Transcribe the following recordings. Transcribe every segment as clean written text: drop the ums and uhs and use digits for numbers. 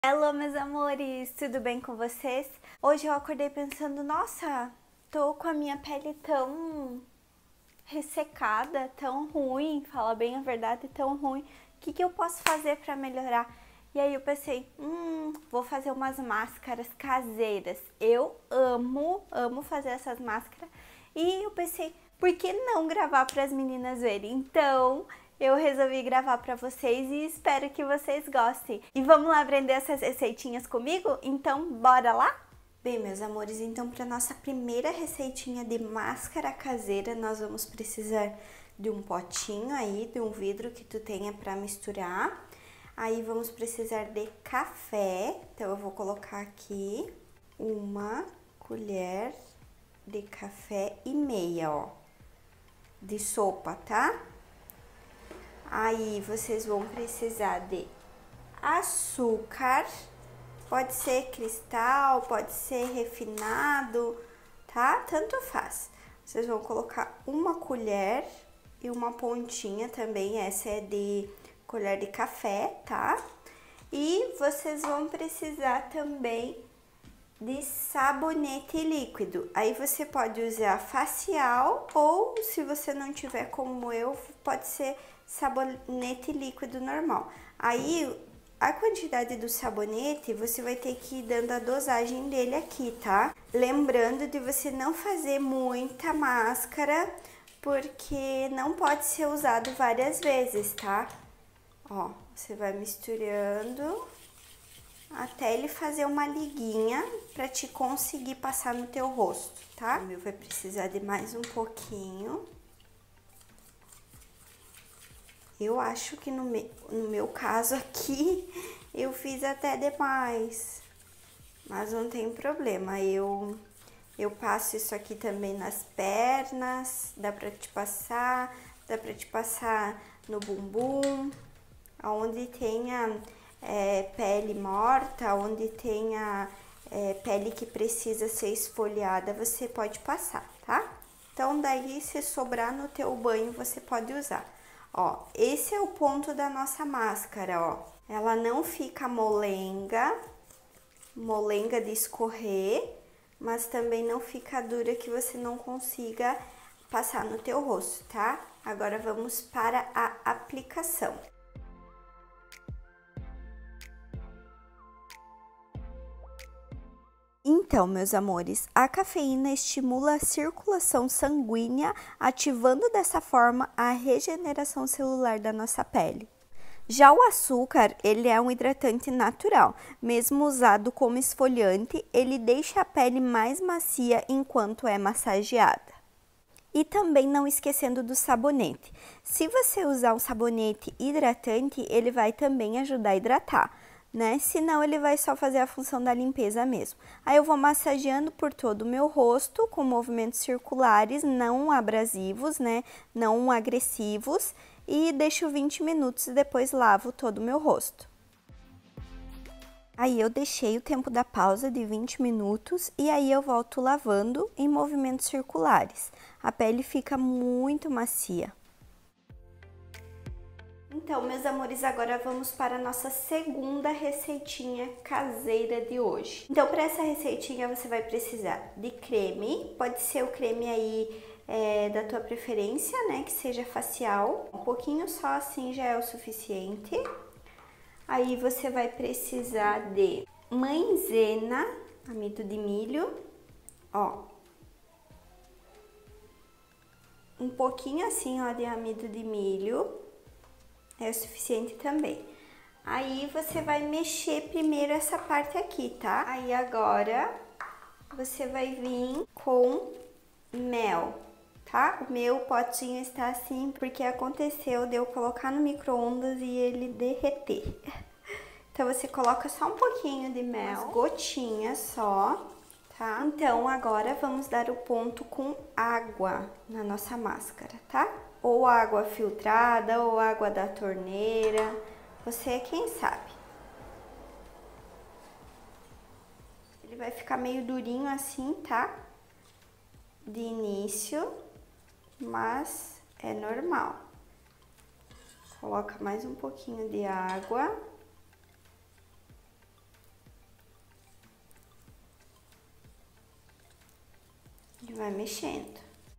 Hello, meus amores, tudo bem com vocês? Hoje eu acordei pensando, nossa, tô com a minha pele tão ressecada, tão ruim, fala bem a verdade, tão ruim. O que eu posso fazer pra melhorar? E aí eu pensei, vou fazer umas máscaras caseiras. Eu amo fazer essas máscaras. E eu pensei, por que não gravar para as meninas verem? Então, eu resolvi gravar para vocês e espero que vocês gostem. E vamos lá aprender essas receitinhas comigo? Então, bora lá? Bem, meus amores, então para nossa primeira receitinha de máscara caseira, nós vamos precisar de um potinho aí, de um vidro que tu tenha para misturar. Aí vamos precisar de café, então eu vou colocar aqui uma colher de café e meia, ó, de sopa, tá? Aí vocês vão precisar de açúcar, pode ser cristal, pode ser refinado, tá? Tanto faz. Vocês vão colocar uma colher e uma pontinha também, essa é de colher de café, tá? E vocês vão precisar também de sabonete líquido. Aí você pode usar facial ou, se você não tiver como eu, pode ser sabonete líquido normal. Aí a quantidade do sabonete você vai ter que ir dando a dosagem dele aqui, tá? Lembrando de você não fazer muita máscara, porque não pode ser usado várias vezes, tá? Ó, você vai misturando até ele fazer uma liguinha pra te conseguir passar no teu rosto, tá? O meu vai precisar de mais um pouquinho. Eu acho que no meu caso aqui, eu fiz até demais. Mas não tem problema, eu passo isso aqui também nas pernas, dá pra te passar no bumbum, onde tenha pele morta, onde tenha pele que precisa ser esfoliada, você pode passar, tá? Então, daí, se sobrar no teu banho, você pode usar. Ó, esse é o ponto da nossa máscara, ó. Ela não fica molenga de escorrer, mas também não fica dura que você não consiga passar no teu rosto, tá? Agora vamos para a aplicação. Então, meus amores, a cafeína estimula a circulação sanguínea, ativando dessa forma a regeneração celular da nossa pele. Já o açúcar, ele é um hidratante natural, mesmo usado como esfoliante, ele deixa a pele mais macia enquanto é massageada. E também não esquecendo do sabonete. Se você usar um sabonete hidratante, ele vai também ajudar a hidratar, né? Senão ele vai só fazer a função da limpeza mesmo. Aí eu vou massageando por todo o meu rosto com movimentos circulares, não abrasivos, né? Não agressivos, e deixo 20 minutos e depois lavo todo o meu rosto. Aí eu deixei o tempo da pausa de 20 minutos e aí eu volto lavando em movimentos circulares. A pele fica muito macia. Então, meus amores, agora vamos para a nossa segunda receitinha caseira de hoje. Então, para essa receitinha você vai precisar de creme, pode ser o creme aí da tua preferência, né, que seja facial. Um pouquinho só assim já é o suficiente. Aí você vai precisar de maizena, amido de milho, ó. Um pouquinho assim, ó, de amido de milho é o suficiente também. Aí você vai mexer primeiro essa parte aqui, tá? Aí agora você vai vir com mel, tá? O meu potinho está assim porque aconteceu de eu colocar no micro-ondas e ele derreter. Então você coloca só um pouquinho de mel, umas gotinhas só, tá? Então agora vamos dar o ponto com água na nossa máscara, tá? Ou água filtrada ou água da torneira, você é quem sabe. Ele vai ficar meio durinho assim, tá? De início, mas é normal. Coloca mais um pouquinho de água. vai mexendo.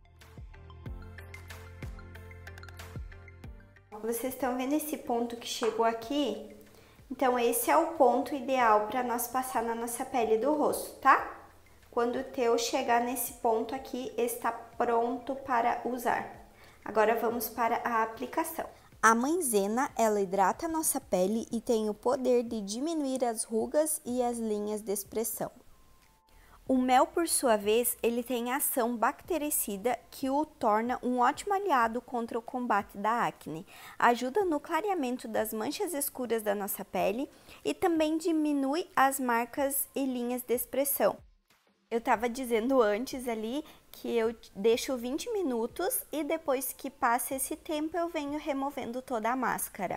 Vocês estão vendo esse ponto que chegou aqui? Então, esse é o ponto ideal para nós passar na nossa pele do rosto, tá? Quando o teu chegar nesse ponto aqui, está pronto para usar. Agora, vamos para a aplicação. A maizena, ela hidrata a nossa pele e tem o poder de diminuir as rugas e as linhas de expressão. O mel, por sua vez, ele tem ação bactericida que o torna um ótimo aliado contra o combate da acne. Ajuda no clareamento das manchas escuras da nossa pele e também diminui as marcas e linhas de expressão. Eu estava dizendo antes ali que eu deixo 20 minutos e depois que passa esse tempo eu venho removendo toda a máscara.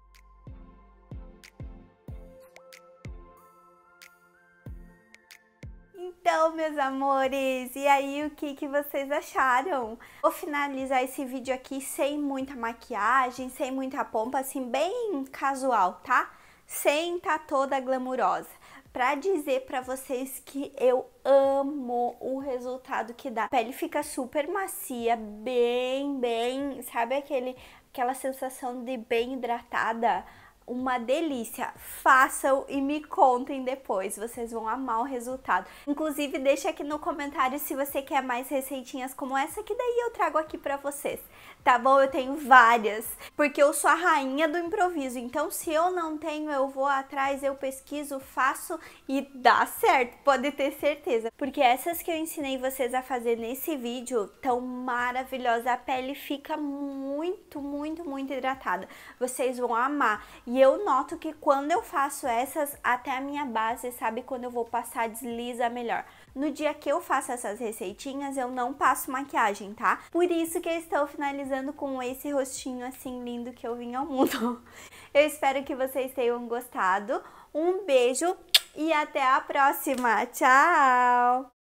Então, meus amores, e aí o que vocês acharam? Vou finalizar esse vídeo aqui sem muita maquiagem, sem muita pompa, assim, bem casual, tá? Sem tá toda glamurosa. Pra dizer pra vocês que eu amo o resultado que dá. A pele fica super macia, bem, sabe aquela sensação de bem hidratada? Uma delícia, façam e me contem depois, vocês vão amar o resultado. Inclusive, deixa aqui no comentário se você quer mais receitinhas como essa, que daí eu trago aqui pra vocês, tá bom? Eu tenho várias, porque eu sou a rainha do improviso, então se eu não tenho, eu vou atrás, eu pesquiso, faço e dá certo, pode ter certeza. Porque essas que eu ensinei vocês a fazer nesse vídeo tão maravilhosas, a pele fica muito hidratada, vocês vão amar. E eu noto que quando eu faço essas, até a minha base, sabe, quando eu vou passar, desliza melhor. No dia que eu faço essas receitinhas, eu não passo maquiagem, tá? Por isso que eu estou finalizando com esse rostinho assim lindo que eu vim ao mundo. Eu espero que vocês tenham gostado. Um beijo e até a próxima. Tchau!